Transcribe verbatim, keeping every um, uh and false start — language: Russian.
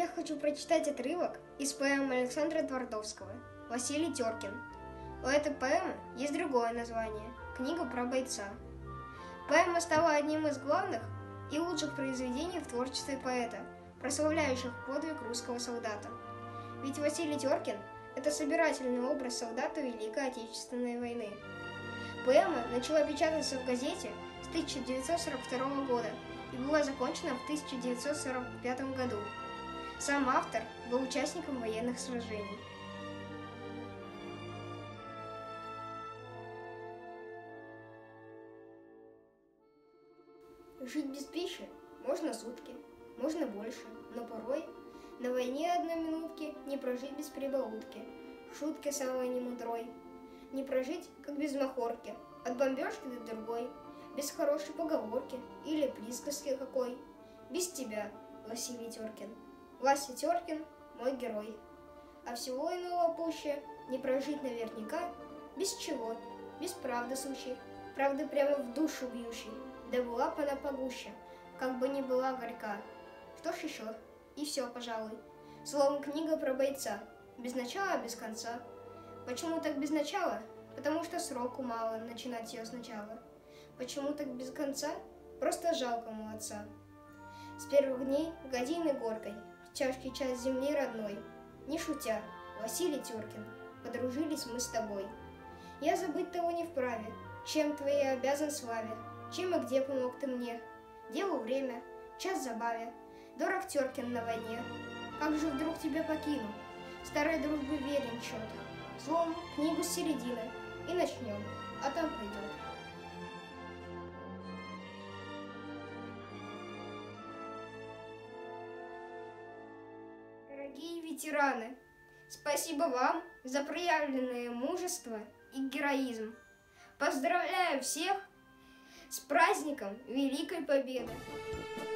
я хочу прочитать отрывок из поэмы Александра Твардовского «Василий Теркин». У этой поэмы есть другое название – «Книга про бойца». Поэма стала одним из главных и лучших произведений в творчестве поэта, прославляющих подвиг русского солдата. Ведь Василий Теркин – это собирательный образ солдата Великой Отечественной войны. Поэма начала печататься в газете с тысяча девятьсот сорок второго года и была закончена в тысяча девятьсот сорок пятом году. Сам автор был участником военных сражений. Жить без пищи можно сутки, можно больше, но порой на войне одной минутки не прожить без прибаутки, шутки самой немудрой. Не прожить, как без махорки, от бомбежки до другой, без хорошей поговорки или присказки какой. Без тебя, Василий Теркин. Вася Теркин – мой герой. А всего иного пуще не прожить наверняка, без чего, без правды сущей, правды прямо в душу бьющей, да была б она погуще, как бы ни была горька. Что ж еще? И все, пожалуй. Словом, книга про бойца, без начала, без конца. Почему так без начала? Потому что сроку мало начинать ее сначала. Почему так без конца? Просто жалко молодца. С первых дней годины горкой, в тяжкий час земли родной, не шутя, Василий Теркин, подружились мы с тобой. Я забыть того не вправе, чем твоей обязан славе, чем и где помог ты мне. Делу время, час забаве, дорог Теркин на войне. Как же вдруг тебя покину, старой дружбы верен чет. Словом, книгу с середины и начнем, а там пойдет. Дорогие ветераны, спасибо вам за проявленное мужество и героизм. Поздравляю всех с праздником Великой Победы!